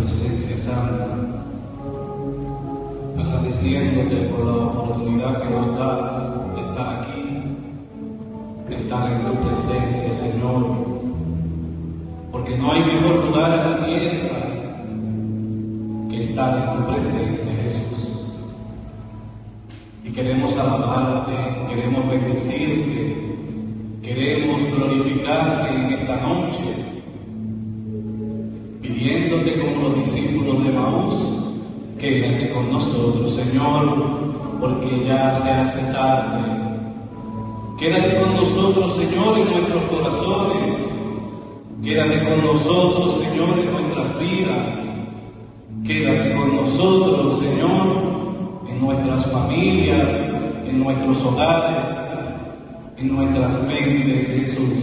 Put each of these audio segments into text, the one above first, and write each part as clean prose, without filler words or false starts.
presencia santa, agradeciéndote por la oportunidad que nos das de estar aquí, de estar en tu presencia, Señor, porque no hay mejor lugar en la tierra que estar en tu presencia, Jesús. Y queremos alabarte, queremos bendecirte, queremos glorificarte en esta noche, pidiéndote como los discípulos de Maús, quédate con nosotros, Señor, porque ya se hace tarde. Quédate con nosotros, Señor, en nuestros corazones. Quédate con nosotros, Señor, en nuestras vidas. Quédate con nosotros, Señor, en nuestras familias, en nuestros hogares, en nuestras mentes, Jesús.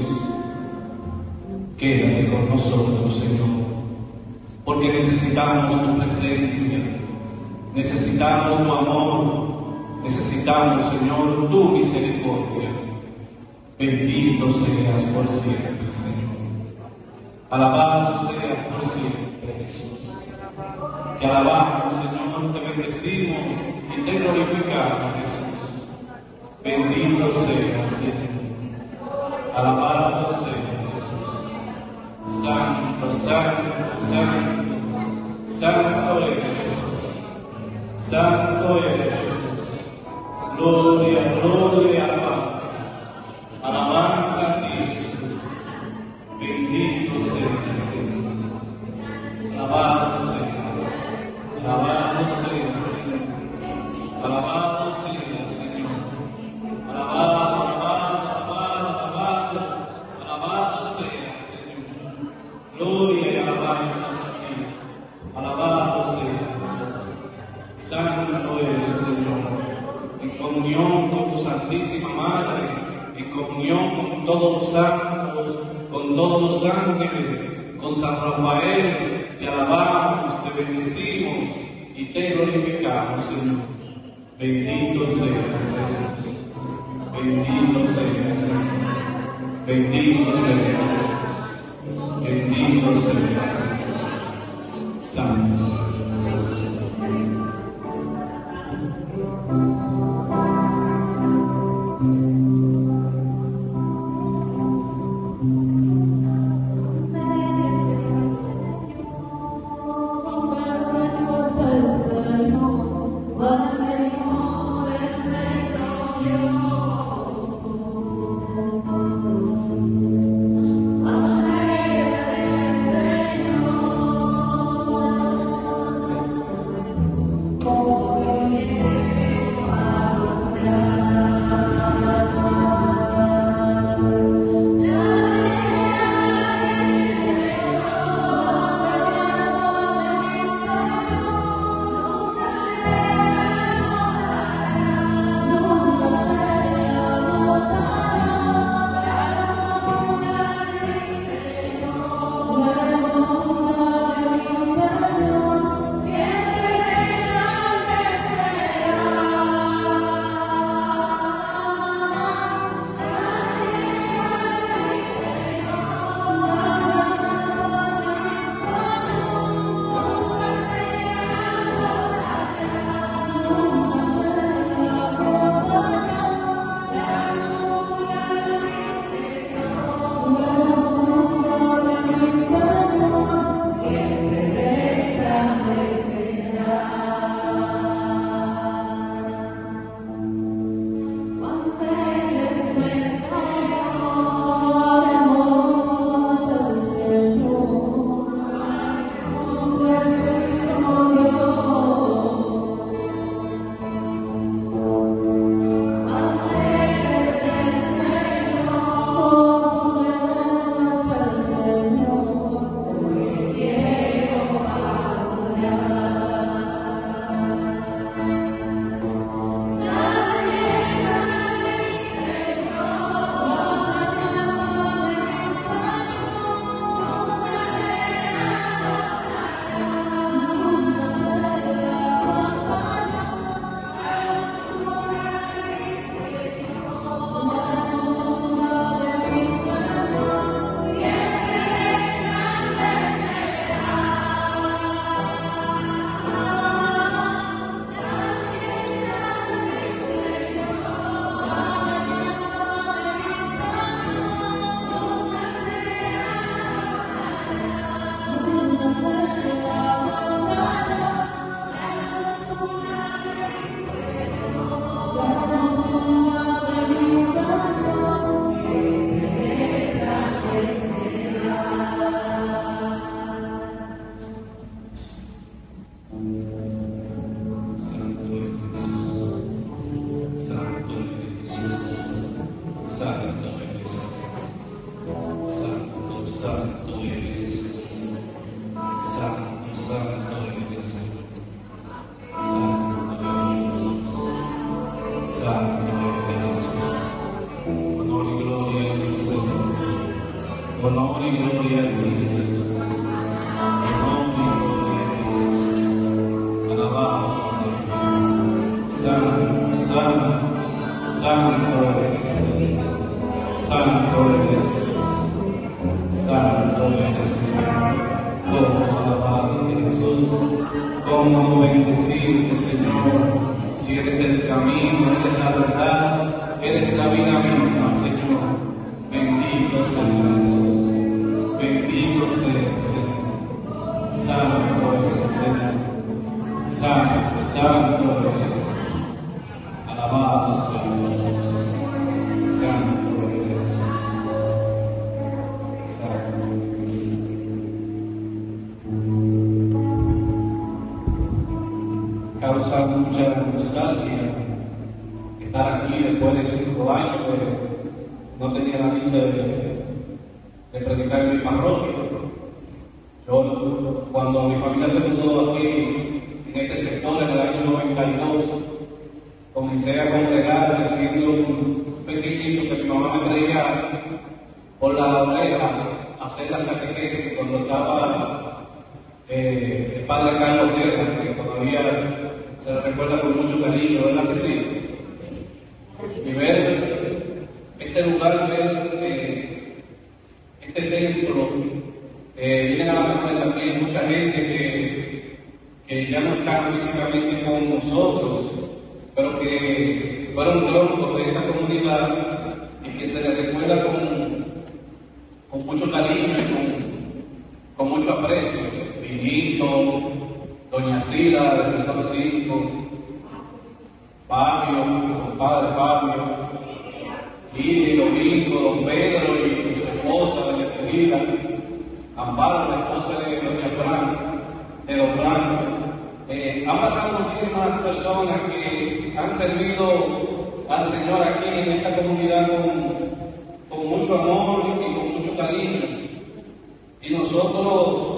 Quédate con nosotros, Señor, porque necesitamos tu presencia, necesitamos tu amor, necesitamos, Señor, tu misericordia. Bendito seas por siempre, Señor. Alabado seas por siempre, Jesús. Te alabamos, Señor, te bendecimos y te glorificamos, Jesús. Bendito seas, Señor. Alabado seas, Jesús. Santo, santo, santo, santo eres, Jesús. Santo eres, Jesús. Gloria, gloria, alabanza. Alabanza a ti, Jesús. Bendito seas, Señor. Alabado seas. Alabado seas, Señor. Alabado seas, Señor. Alabado, alabado, alabado, alabado. Alabado seas, Señor. Gloria y alabanza a ti. Alabado seas, Jesús. Santo eres, Señor. En comunión con tu Santísima Madre, en comunión con todos los santos, con todos los ángeles, con San Rafael, te alabamos, te bendecimos y te glorificamos, Señor. Bendito seas, Jesús. Bendito seas, Señor. Bendito seas, Jesús. Bendito seas, Señor. Santo Jesús. Santo eres Jesús. Honor y gloria a ti, Señor. Honor y gloria a ti, Jesús. Honor y gloria a ti, Jesús. Alabado seas. Santo, santo, santo eres Señor. Santo eres Jesús. Santo eres Señor. Cómo alabarte, Jesús. Cómo bendecirte, Señor. Si eres el camino, eres la verdad, eres la vida misma, Señor. Bendito sea Jesús. Bendito sea Señor. Santo eres Señor. Santo, santo eres Jesús. Alabado sea Jesús. Santo eres Jesús. Santo eres Jesús. Causa mucha nostalgia estar aquí después de 5 años, no tenía la dicha de predicar en mi parroquia. Yo, cuando mi familia se mudó aquí, en este sector, en el año 92, comencé a congregar, siendo un pequeñito que mi mamá me traía por la oreja a hacer la catequesis cuando estaba el padre Carlos Guerra, que todavía se le recuerda con mucho cariño, ¿verdad que sí? Y ver este lugar, ver este templo, vienen a la memoria también mucha gente que ya no está físicamente con nosotros, pero que fueron troncos de esta comunidad y que se les recuerda con mucho cariño y con mucho aprecio. Vinito, doña Sila del sector 5, Fabio, el padre Fabio, Lidia, Domingo, don Pedro y su esposa, doña Teguila, Amparo, la esposa de doña Fran, de don Franco. Han pasado muchísimas personas que han servido al Señor aquí en esta comunidad con mucho amor y con mucho cariño. Y nosotros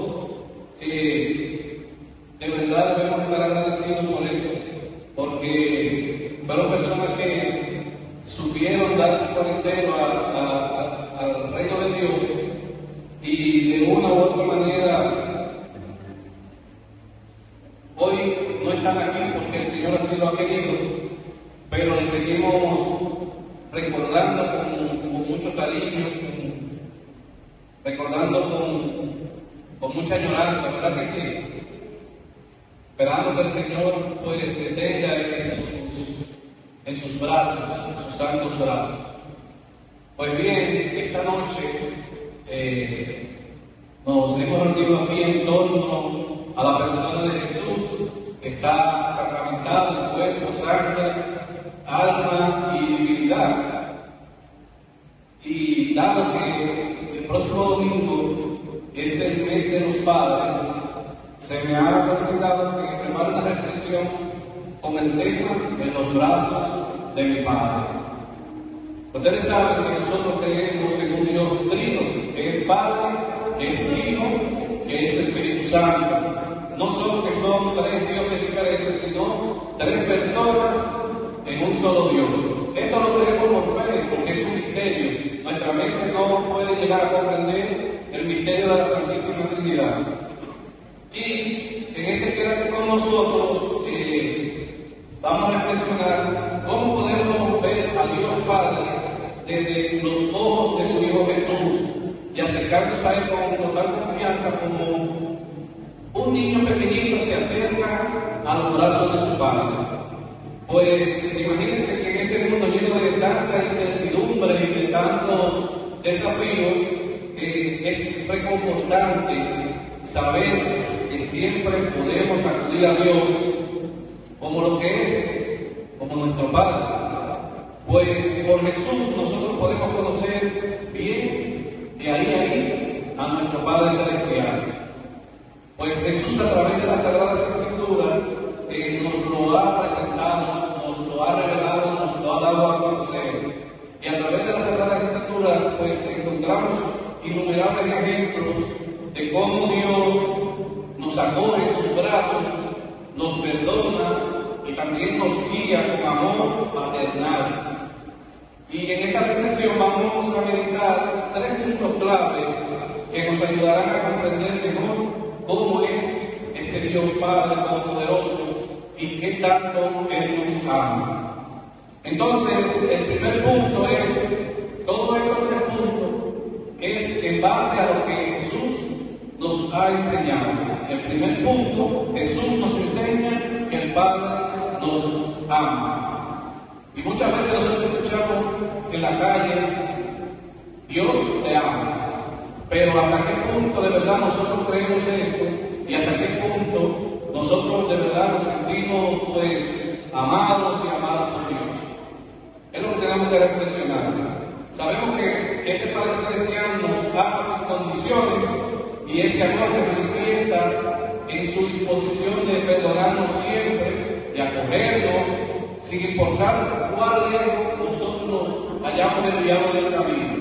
de verdad debemos estar agradecidos por eso, porque fueron personas que supieron dar su por entero al reino de Dios y de una u otra manera hoy no están aquí porque el Señor así lo ha querido, pero le seguimos recordando con mucho cariño, recordando con mucha añoranza, ¿verdad que sí? Esperando que el Señor pues le tenga en sus brazos, en sus santos brazos. Pues bien, esta noche nos hemos reunido aquí en torno a la persona de Jesús, que está sacramentado en cuerpo, sangre, alma y divinidad. Y dado que el próximo domingo es el mes de los padres, se me ha solicitado que prepare una reflexión con el tema en los brazos de mi Padre. Ustedes saben que nosotros creemos en un Dios trino, que es Padre, que es Hijo, que es Espíritu Santo. No solo que son 3 dioses diferentes, sino 3 personas en un solo Dios. Esto lo creemos por fe, porque es un misterio. Nuestra mente no puede llegar a comprender el misterio de la Santísima Trinidad. Y en este quédate con nosotros, vamos a reflexionar cómo podemos ver a Dios Padre desde los ojos de su Hijo Jesús y acercarnos a Él con total confianza, como un niño pequeñito se acerca a los brazos de su Padre. Pues imagínense que en este mundo lleno de tanta incertidumbre y de tantos desafíos, es reconfortante saber que siempre podemos acudir a Dios como lo que es, como nuestro Padre. Pues por Jesús nosotros podemos conocer bien de ahí a nuestro Padre Celestial. Pues Jesús, a través de las Sagradas Escrituras, nos lo ha presentado, nos lo ha revelado, nos lo ha dado a conocer. Y a través de las Sagradas Escrituras pues encontramos innumerables ejemplos de cómo Dios nos acoge en sus brazos, nos perdona y también nos guía con amor paternal. Y en esta reflexión vamos a meditar 3 puntos claves que nos ayudarán a comprender mejor cómo es ese Dios Padre Todopoderoso y qué tanto Él nos ama. Entonces, el primer punto es, todo estos 3 puntos es en base a lo que Jesús nos ha enseñado. El primer punto, Jesús nos enseña que el Padre nos ama. Y muchas veces nosotros escuchamos en la calle, Dios te ama. Pero hasta qué punto de verdad nosotros creemos esto y hasta qué punto nosotros de verdad nos sentimos pues amados y amados por Dios. Es lo que tenemos que reflexionar. Sabemos que ese Padre Celestial nos ama sin condiciones y ese amor se manifiesta en su disposición de perdonarnos siempre, de acogernos, sin importar cuál lejos nosotros hayamos desviado del camino.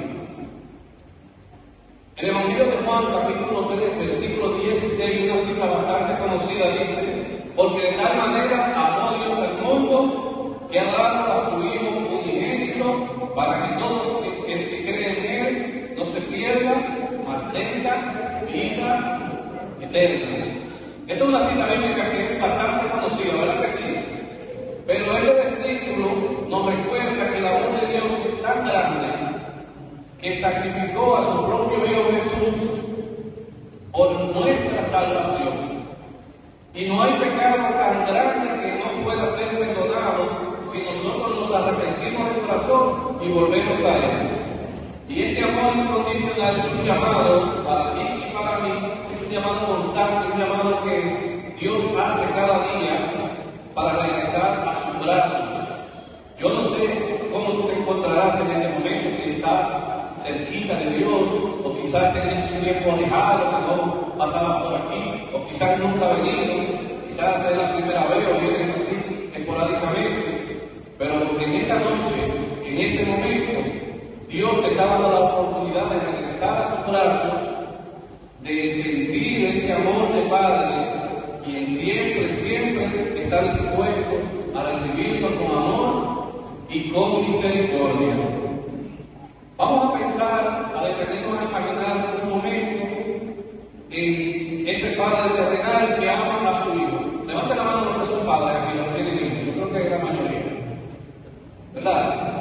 El Evangelio de Juan, capítulo 3, versículo 16, una cita bastante conocida, dice: porque de tal manera amó Dios al mundo, que ha dado a su Hijo unigénito, para que todo el que cree en Él no se pierda, mas tenga vida eterna. Esta es una cita bíblica que es bastante conocida, ¿verdad que sí? Pero este versículo nos recuerda que el amor de Dios es tan grande que sacrificó a su propio Hijo Jesús por nuestra salvación. Y no hay pecado tan grande que no pueda ser perdonado si nosotros nos arrepentimos del corazón y volvemos a Él. Y este amor incondicional es un llamado para ti y para mí, es un llamado constante, un llamado que Dios hace cada día para regresar a sus brazos. Yo no sé cómo tú te encontrarás en este momento, si estás cerquita de Dios, o quizás tenías un tiempo alejado que no pasabas por aquí, o quizás nunca has venido, quizás es la primera vez o vienes así esporádicamente. Pero en esta noche, en este momento, Dios te está dando la oportunidad de regresar a sus brazos, de sentir ese amor de Padre, quien siempre está dispuesto a recibirlo con amor y con misericordia. Vamos a pensar, a detenernos a imaginar un momento en ese Padre terrenal que ama a su Hijo. Levanten la mano los que son padres aquí, los que tienen hijos. Yo creo que es la mayoría, ¿verdad?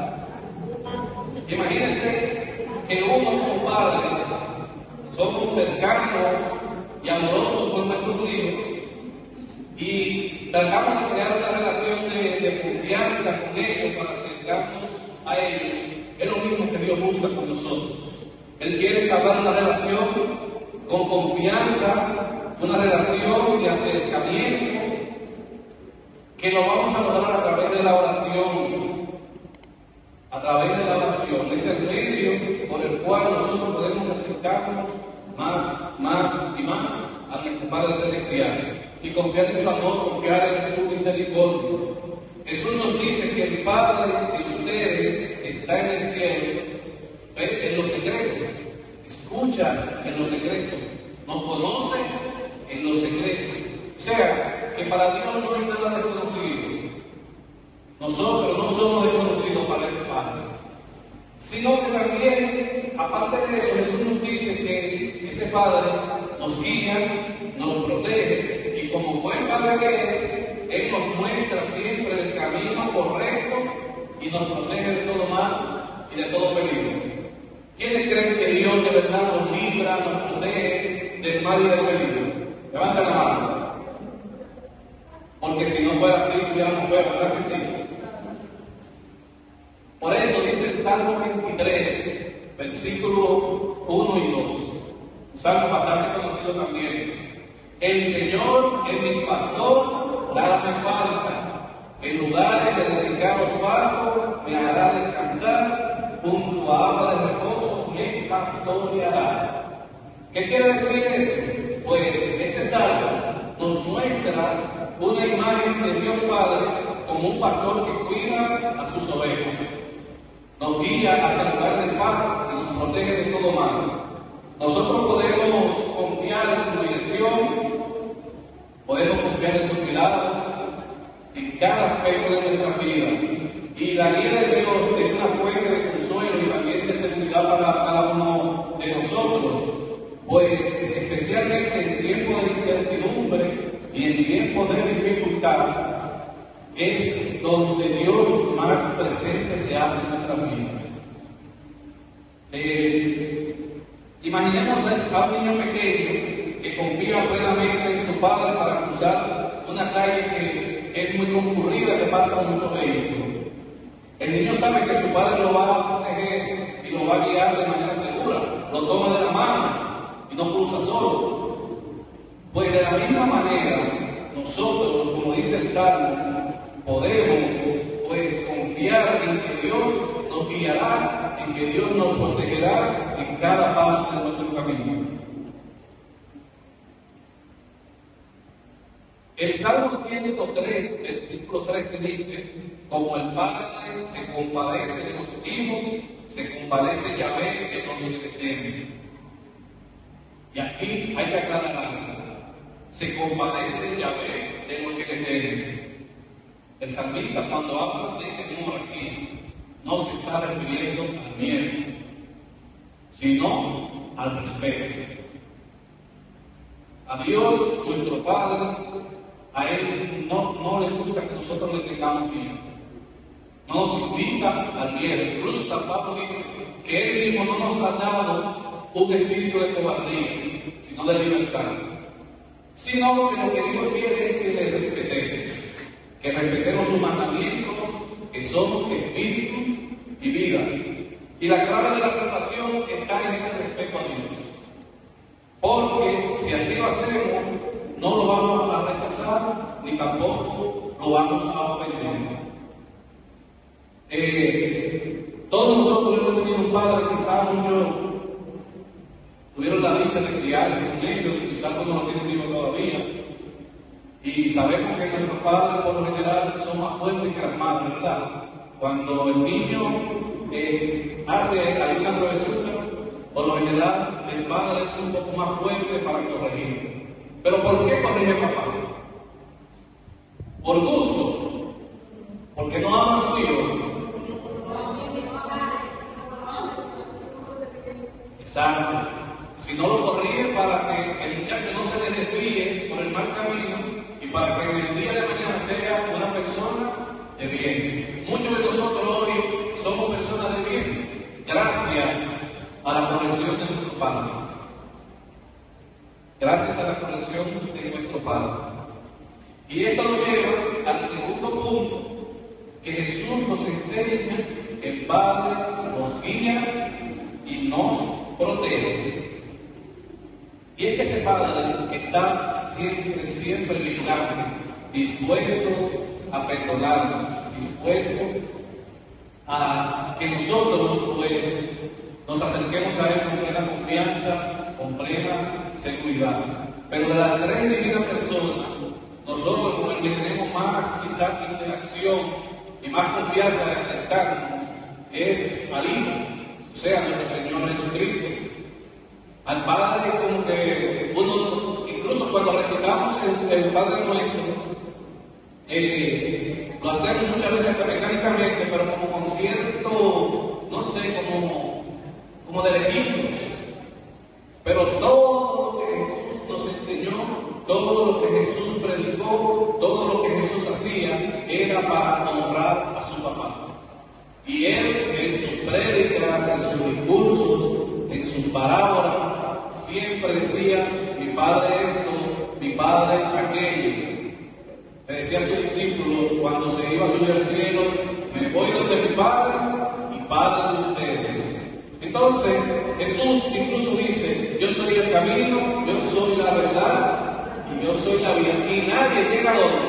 Imagínense que uno como padre somos cercanos y amorosos con nuestros hijos y tratamos de crear una relación de confianza con ellos para acercarnos a ellos. Es lo mismo que Dios busca con nosotros. Él quiere entablar una relación con confianza, una relación de acercamiento, que lo vamos a lograr a través de la oración. A través de la oración, es el medio por el cual nosotros podemos acercarnos más y más a nuestro Padre Celestial y confiar en su amor, confiar en su misericordia. Jesús nos dice que el Padre de ustedes está en el cielo, en lo secreto, escucha en lo secreto, nos conoce en lo secreto. O sea, que para Dios no hay nada desconocido. Nosotros no somos desconocidos para ese Padre, sino que también, aparte de eso, Jesús nos dice que ese Padre nos guía, nos protege, y como buen Padre que es, Él nos muestra siempre el camino correcto y nos protege de todo mal y de todo peligro. ¿Quiénes creen que Dios de verdad nos libra, nos protege del mal y del peligro? Levanten la mano. Porque si no fuera así, hubiéramos feo, ¿verdad que sí? Por eso dice el Salmo 23, versículos 1 y 2. Un salmo bastante conocido también. El Señor es mi pastor, nada me falta. En lugares de dedicados pastos me hará descansar, junto a agua de reposo me pastoreará. ¿Qué quiere decir esto? Pues este salmo nos muestra una imagen de Dios Padre como un pastor que cuida a sus ovejas. Nos guía hacia lugares de paz y nos protege de todo mal. Nosotros podemos confiar en su dirección, podemos confiar en su cuidado en cada aspecto de nuestras vidas. Y la guía de Dios es una fuente de consuelo y también de seguridad para cada uno de nosotros, pues especialmente en tiempos de incertidumbre y en tiempos de dificultad es donde Dios más presente se hace en nuestras vidas. Imaginemos a un niño pequeño que confía plenamente en su padre para cruzar una calle que es muy concurrida, que pasan muchos vehículos. El niño sabe que su padre lo va a proteger y lo va a guiar de manera segura, lo toma de la mano y no cruza solo. Pues de la misma manera, nosotros, como dice el Salmo, podemos pues confiar en que Dios nos guiará, en que Dios nos protegerá en cada paso de nuestro camino. El Salmo 103, versículo 13 dice: como el Padre se compadece de los hijos, se compadece Yahvé de los que le temen. Y aquí hay que aclarar algo. Se compadece Yahvé de los que le temen. El salmista, cuando habla de temor aquí, no se está refiriendo al miedo, sino al respeto. A Dios, nuestro Padre, a Él no le gusta que nosotros le tengamos miedo. No nos invita al miedo. Incluso San Pablo dice que Él mismo no nos ha dado un espíritu de cobardía, sino de libertad. Sino que lo que Dios quiere es que le respetemos, que respetemos sus mandamientos, que somos espíritu y vida. Y la clave de la salvación está en ese respeto a Dios. Porque si así lo hacemos, no lo vamos a rechazar, ni tampoco lo vamos a ofender. Todos nosotros hemos tenido un padre, quizás muchos tuvieron la dicha de criarse con ellos, quizás no lo tienen vivo todavía. Y sabemos que nuestros padres, por lo general, son más fuertes que las madres, ¿verdad? Cuando el niño hace alguna travesura, por lo general, el padre es un poco más fuerte para corregir. ¿Pero por qué corrige papá? ¿Por gusto? ¿Porque no ama a su hijo? Exacto. Si no lo corrige para que el muchacho no se le desvíe por el mal camino y para que en el día de mañana sea una persona de bien. Muchos de nosotros hoy somos personas de bien gracias a la corrección de nuestro Padre. Gracias a la corrección de nuestro Padre. Y esto nos lleva al segundo punto, que Jesús nos enseña que el Padre nos guía y nos protege. Y es que ese Padre está siempre vigilante, dispuesto a perdonarnos, dispuesto a que nosotros pues nos acerquemos a Él con plena confianza, con plena seguridad. Pero de las tres divinas personas, nosotros con el que tenemos más quizás interacción y más confianza de acercarnos es al Hijo, o sea, nuestro Señor Jesucristo. Al Padre, como que uno, incluso cuando recitamos el Padre Nuestro, lo hacemos muchas veces hasta mecánicamente, pero como con cierto, no sé, como de lejitos. Pero todo lo que Jesús nos enseñó, todo lo que Jesús predicó, todo lo que Jesús hacía, era para honrar a su papá. Y Él, en sus prédicas, en sus discursos, en sus parábolas, siempre decía: mi Padre esto, mi Padre aquello. Le decía a sus discípulos cuando se iba a subir al cielo: me voy donde mi Padre y Padre de ustedes. Entonces Jesús incluso dice: yo soy el camino, yo soy la verdad y yo soy la vida, y nadie llega a donde.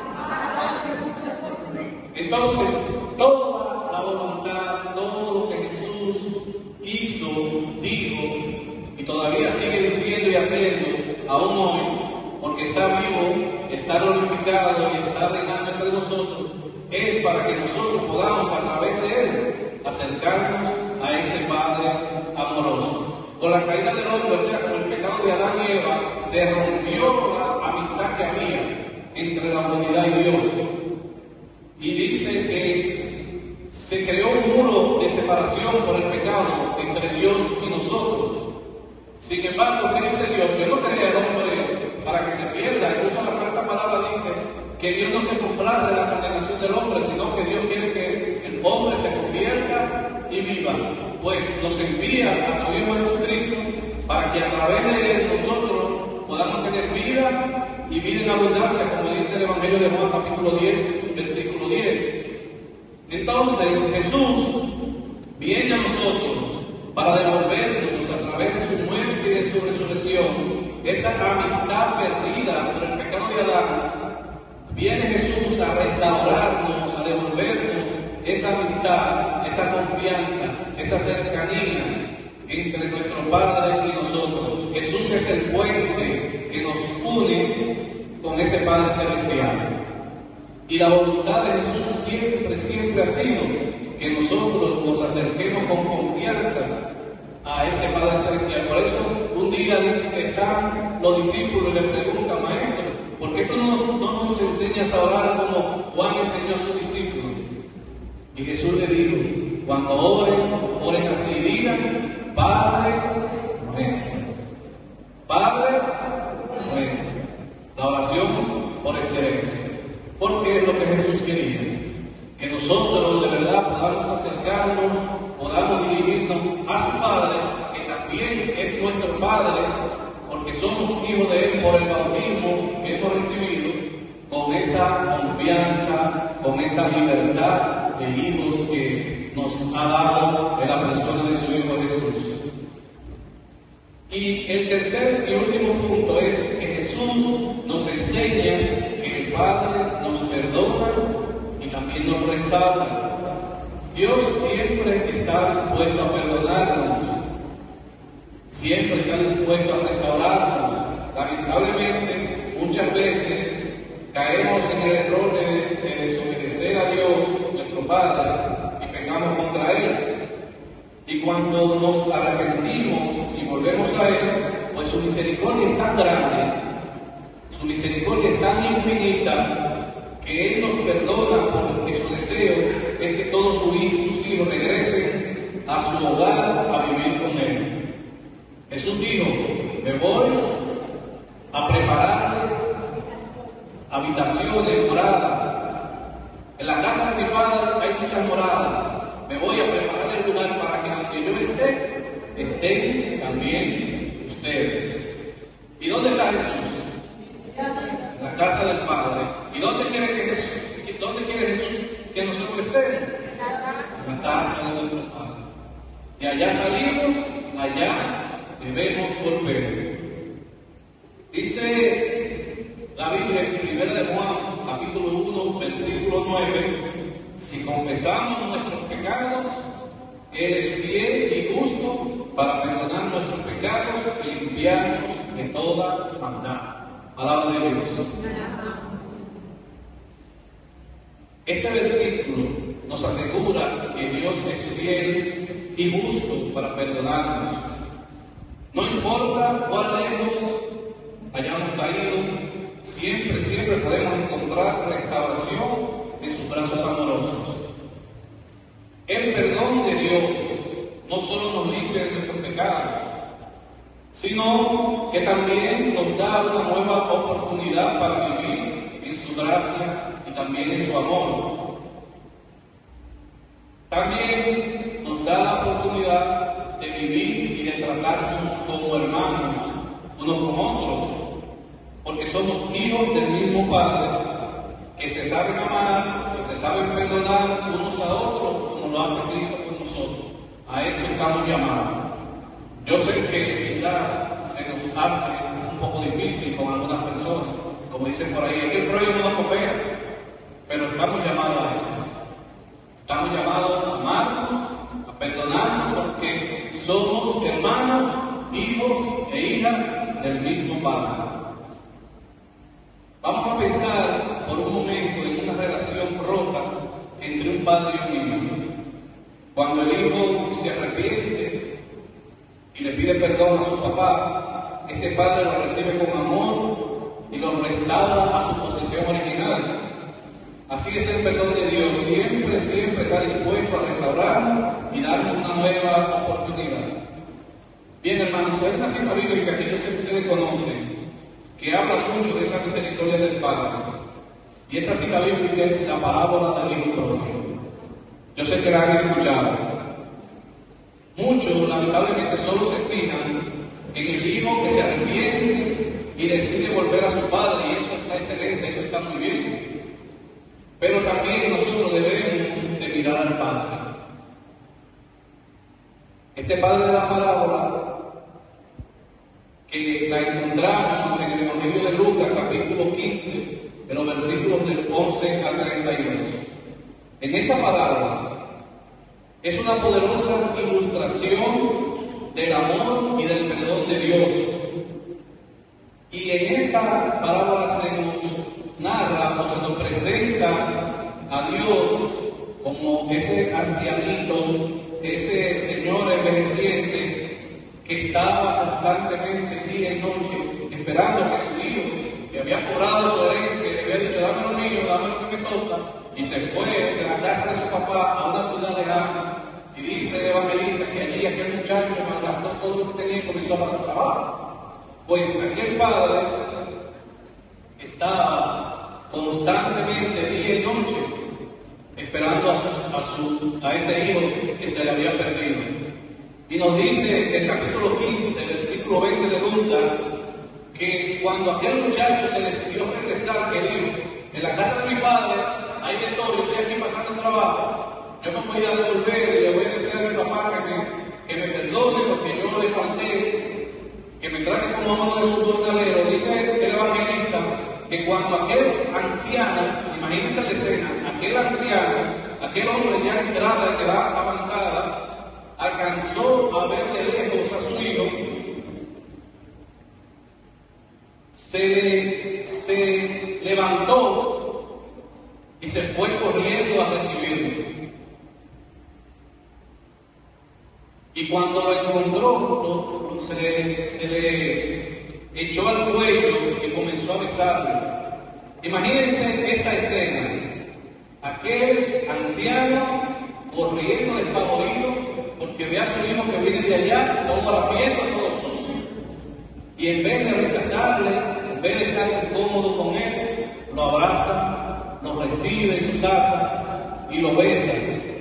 Entonces toda la voluntad, todo lo que Jesús hizo, dijo y todavía sigue diciendo y haciendo aún hoy, porque está vivo, está glorificado y está reinando entre nosotros, es para que nosotros podamos a través de Él acercarnos a ese Padre amoroso. Con la caída del hombre, o sea, con el pecado de Adán y Eva, se rompió la amistad que había entre la humanidad y Dios. Y dice que se creó un muro de separación por el pecado entre Dios y nosotros. Sin embargo, ¿qué dice Dios? Dios no crea al hombre para que se pierda. Incluso la Santa Palabra dice que Dios no se complace en la condenación del hombre, sino que Dios quiere que el hombre se convierta y viva. Pues nos envía a su Hijo Jesucristo para que a través de nosotros podamos tener vida y vida en abundancia, como dice el Evangelio de Juan, capítulo 10, versículo 10. Entonces Jesús viene a nosotros para devolvernos a través de su muerte y de su resurrección esa amistad perdida por el pecado de Adán. Viene Jesús a restaurarnos, a devolvernos esa amistad, esa confianza, esa cercanía entre nuestro Padre y nosotros. Jesús es el puente que nos une con ese Padre celestial. Y la voluntad de Jesús siempre ha sido que nosotros nos acerquemos con confianza a ese Padre celestial. Por eso un día están los discípulos y le preguntan: Maestro, ¿por qué tú no nos enseñas a orar como Juan enseñó a sus discípulos? Y Jesús le dijo: cuando oren así, digan: Padre nuestro. Padre nuestro. La oración por excelencia. Porque es lo que Jesús quería, que nosotros de verdad podamos acercarnos, podamos dirigirnos a su Padre, que también es nuestro Padre, porque somos hijos de Él por el bautismo que hemos recibido, con esa confianza, con esa libertad de hijos que nos ha dado en la persona de su Hijo Jesús. Y el tercer y último punto es que Jesús nos enseña que el Padre nos perdona y también nos restaura. Dios siempre está dispuesto a perdonarnos, siempre está dispuesto a restaurarnos. Lamentablemente, muchas veces caemos en el error de desobedecer a Dios, nuestro Padre, y pecamos contra Él. Y cuando nos arrepentimos y volvemos a Él, pues su misericordia es tan grande, su misericordia es tan infinita, que Él nos perdona, porque su deseo es que todos sus hijos regresen a su hogar a vivir con Él. Jesús dijo: me voy a prepararles habitaciones, moradas. En la casa de mi Padre hay muchas moradas. Me voy a preparar el lugar para que donde yo esté, estén también ustedes. ¿Y dónde está Jesús? En la casa del Padre. ¿Y dónde quiere Jesús que nosotros estemos? En la casa de nuestro Padre. Y allá salimos, allá debemos volver. Dice la Biblia en 1 de Juan, capítulo 1, versículo 9: si confesamos nuestros pecados, Él es fiel y justo para perdonar nuestros pecados y limpiarnos de toda maldad. Palabra de Dios. Este versículo nos asegura que Dios es fiel y justo para perdonarnos. No importa cuán lejos hayamos caído, siempre podemos encontrar restauración en sus brazos amorosos. El perdón de Dios no solo nos limpia de nuestros pecados, sino que también nos da una nueva oportunidad para vivir en su gracia y también en su amor. También nos da la oportunidad de vivir y de tratarnos como hermanos, unos con otros, porque somos hijos del mismo Padre, que se saben amar, que se saben perdonar unos a otros, como lo hace Cristo con nosotros. A eso estamos llamados. Yo sé que quizás se nos hace un poco difícil con algunas personas, como dicen por ahí, que el prójimo no coopera, pero estamos llamados a eso. Estamos llamados a amarnos, a perdonarnos, porque somos hermanos, hijos e hijas del mismo Padre. Vamos a pensar por un momento en una relación rota entre un padre y un hijo. Cuando el hijo se arrepiente y le pide perdón a su papá, este padre lo recibe con amor y lo restaura a su posesión original. Así es el perdón de Dios, siempre, siempre está dispuesto a restaurar y darnos una nueva oportunidad. Bien, hermanos, hay una cita bíblica que yo sé que ustedes conocen, que habla mucho de esa misericordia del Padre. Y esa cita bíblica es la parábola del hijo pródigo. Yo sé que la han escuchado. Muchos, lamentablemente, solo se fijan en el hijo que se arrepiente y decide volver a su padre, y eso está excelente, eso está muy bien. Pero también nosotros debemos de mirar al Padre. Este Padre de la parábola, que la encontramos en el Evangelio de Lucas, capítulo 15, en los versículos del 11 al 32. En esta parábola es una poderosa ilustración del amor y del perdón de Dios. Y en esta parábola se nos narra o se nos presenta a Dios como ese ancianito, ese señor envejeciente que estaba constantemente día y noche esperando que su hijo, que había cobrado su herencia, le había dicho: dame lo mío, dame lo que me toca, y se fue de la casa de su papá a una ciudad lejana. Y dice el evangelista que allí aquel muchacho malgastó todo lo que tenía y comenzó a pasar trabajo. Pues aquel padre estaba constantemente día y noche esperando a ese hijo que se le había perdido. Y nos dice en el capítulo 15, versículo 20 de Lucas, que cuando aquel muchacho se decidió regresar, que dijo: en la casa de mi padre, ahí estoy aquí pasando trabajo, yo me voy a devolver y le voy a decir a mi papá que me perdone porque yo le falté, que me trate como uno de sus jornaleros. Dice el evangelista que cuando aquel anciano, imagínense la escena, aquel anciano, aquel hombre ya en edad avanzada, alcanzó a ver de lejos a su hijo, se levantó y se fue corriendo a recibirlo. Y cuando lo encontró, se le echó al cuello y comenzó a besarle. Imagínense esta escena: aquel anciano corriendo despavorido porque ve a su hijo que viene de allá, todo harapiento, todo sucio, y en vez de rechazarle, en vez de estar incómodo con él, lo abraza, lo recibe en su casa y lo besa.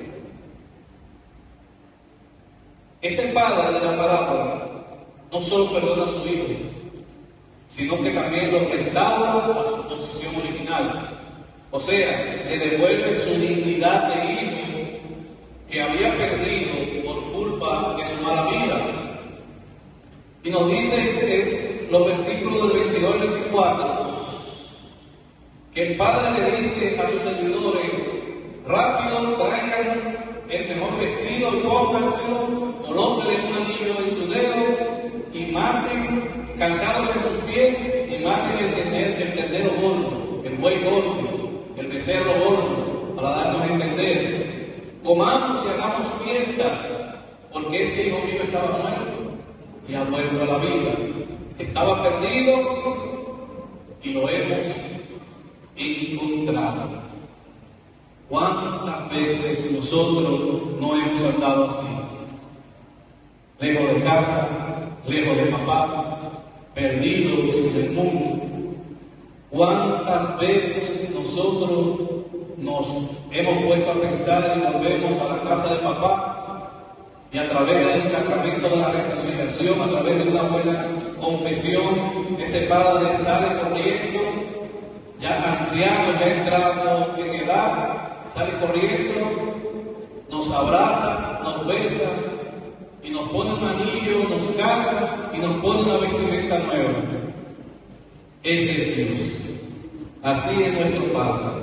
Este padre de la parábola no solo perdona a su hijo, sino que también lo restaura a su posición original. O sea, le devuelve su dignidad de hijo que había perdido por culpa de su mala vida. Y nos dice los versículos del 22 al 24 que el padre le dice a sus servidores: rápido, traigan el mejor vestido y pónganselo, colóquenle un anillo en su dedo y maten, calzados en sus pies, y maten el ternero gordo, el buey gordo, el becerro gordo, para darnos a entender. Comamos y hagamos fiesta, porque este hijo mío estaba muerto y ha vuelto a la vida. Estaba perdido y lo hemos encontrado. ¿Cuántas veces nosotros no hemos andado así? Lejos de casa, lejos de papá, perdidos del mundo. ¿Cuántas veces nosotros nos hemos puesto a pensar y volvemos a la casa de papá, y a través del sacramento de la reconciliación, a través de una buena confesión, ese padre sale corriendo, ya anciano, ya entrado en edad, sale corriendo, nos abraza, nos besa y nos pone un anillo, nos calza y nos pone una vestimenta nueva? Ese es Dios. Así es nuestro Padre.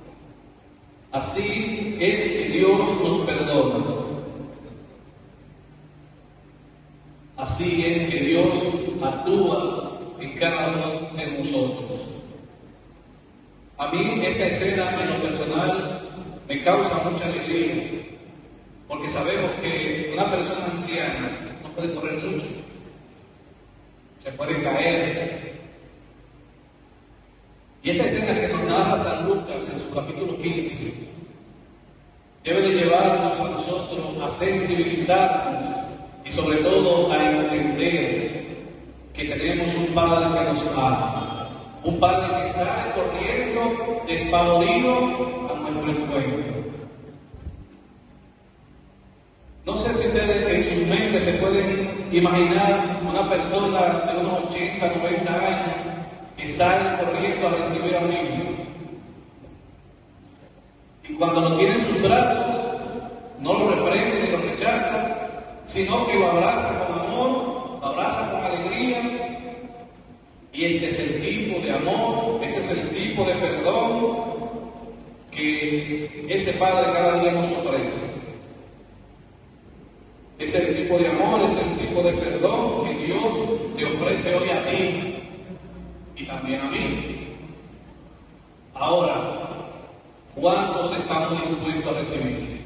Así es que Dios nos perdona. Así es que Dios actúa en cada uno de nosotros. A mí esta escena en lo personal me causa mucha alegría, porque sabemos que una persona anciana no puede correr mucho, se puede caer, Y esta escena que nos narra San Lucas en su capítulo 15 debe de llevarnos a nosotros a sensibilizarnos y sobre todo a entender que tenemos un Padre que nos ama, un Padre que sale corriendo despavorido a nuestro encuentro. No sé si ustedes en sus mentes se pueden imaginar una persona de unos 80, 90 años que sale corriendo a recibir a un niño. Y cuando lo tiene en sus brazos, no lo reprende ni lo rechaza, sino que lo abraza con amor, lo abraza con alegría. Y este es el tipo de amor, ese es el tipo de perdón que ese Padre cada día nos ofrece. Es el tipo de amor, es el tipo de perdón que Dios te ofrece hoy a ti y también a mí. Ahora, ¿cuántos estamos dispuestos a recibir?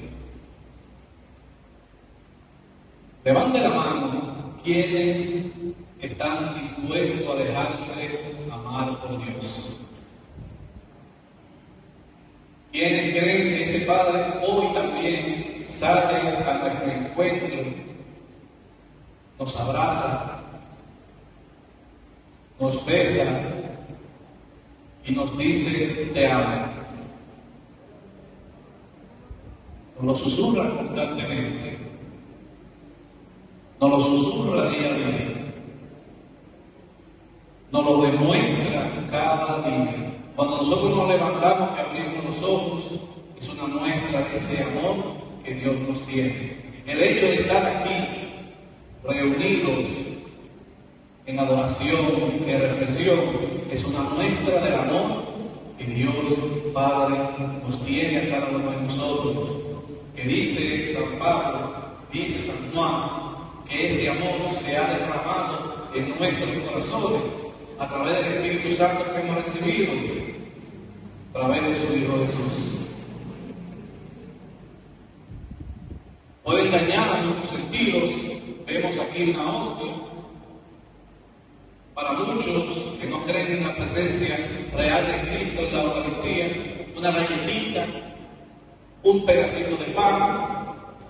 Levante la mano quienes están dispuestos a dejarse amar por Dios. Quienes creen que ese Padre hoy también sale a nuestro encuentro, nos abraza, nos besa y nos dice te amo. Nos lo susurra constantemente, nos lo susurra día a día, nos lo demuestra cada día. Cuando nosotros nos levantamos y abrimos los ojos, es una muestra de ese amor que Dios nos tiene. El hecho de estar aquí, reunidos en adoración, en reflexión, es una muestra del amor que Dios Padre nos tiene a cada uno de nosotros. Que dice San Pablo, dice San Juan, que ese amor se ha derramado en nuestros corazones a través del Espíritu Santo que hemos recibido, a través de su Hijo Jesús. Puede engañar a nuestros sentidos. Vemos aquí una hostia. Para muchos que no creen en la presencia real de Cristo en la Eucaristía, una galletita, un pedacito de pan.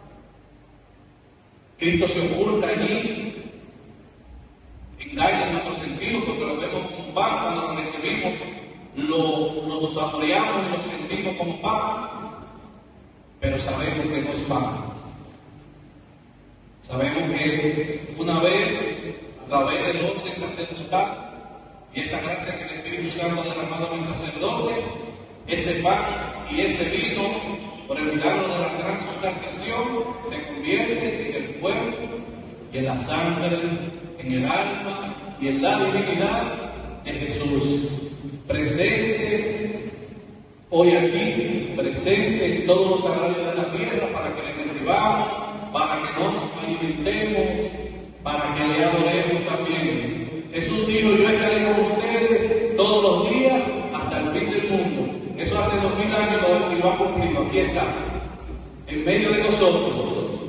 Cristo se oculta allí, engaña nuestros sentidos porque lo vemos como pan. Cuando lo recibimos, lo saboreamos y lo sentimos como pan, pero sabemos que no es pan. Sabemos que una vez, a través del orden sacerdotal y esa gracia que el Espíritu Santo ha derramado en el sacerdote, ese pan y ese vino, por el milagro de la transubstanciación, se convierte en el cuerpo y en la sangre, en el alma y en la divinidad de Jesús, presente hoy aquí, presente en todos los agrarios de la tierra, para que le recibamos, para que nos alimentemos, para que le adoremos también. Jesús dijo: yo estaré con ustedes todos los días hasta el fin del mundo. Eso hace 2000 años y lo ha cumplido. Aquí está, en medio de nosotros.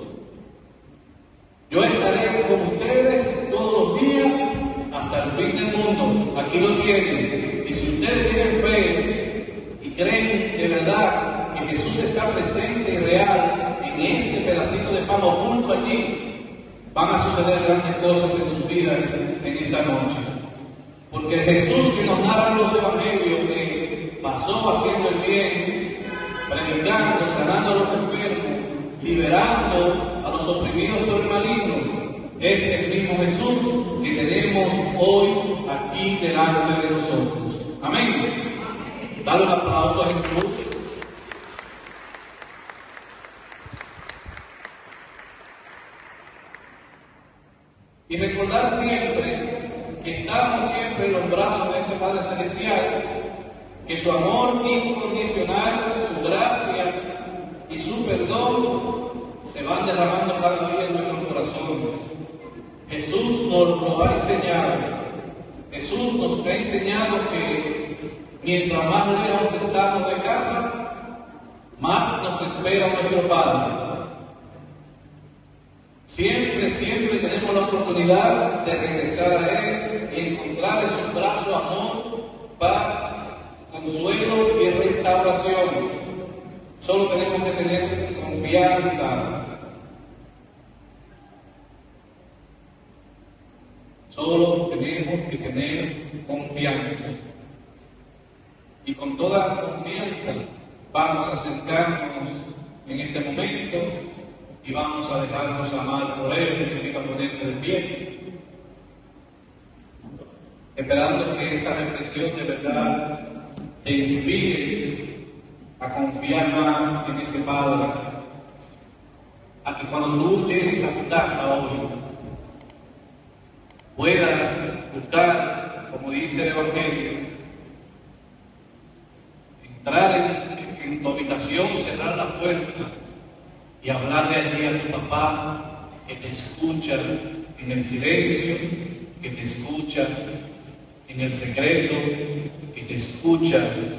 Yo estaré con ustedes todos los días hasta el fin del mundo. Aquí lo tienen. Y si ustedes tienen fe y creen de verdad que Jesús está presente y real en ese pedacito de pan oculto allí, van a suceder grandes cosas en sus vidas en esta noche. Porque el Jesús que nos narra los evangelios, que pasó haciendo el bien, predicando, sanando a los enfermos, liberando a los oprimidos por el maligno, es el mismo Jesús que tenemos hoy aquí delante de nosotros. Amén. Dale un aplauso a Jesús. Y recordar siempre que estamos siempre en los brazos de ese Padre Celestial, que su amor incondicional, su gracia y su perdón se van derramando cada día en nuestros corazones. Jesús nos lo ha enseñado. Jesús nos ha enseñado que mientras más lejos estamos de casa, más nos espera nuestro Padre. Siempre tenemos la oportunidad de regresar a Él y encontrar en sus brazos amor, paz consuelo y restauración. Solo tenemos que tener confianza. Solo tenemos que tener confianza. Y con toda confianza vamos a sentarnos en este momento y vamos a dejarnos amar por Él, que te a ponerte de pie, esperando que esta reflexión de verdad te inspire a confiar más en ese Padre, a que cuando tú llegues a tu casa hoy puedas buscar, como dice el Evangelio, entrar en tu habitación, cerrar la puerta y hablarle allí a tu papá, que te escucha en el silencio, que te escucha en el secreto, que te escucha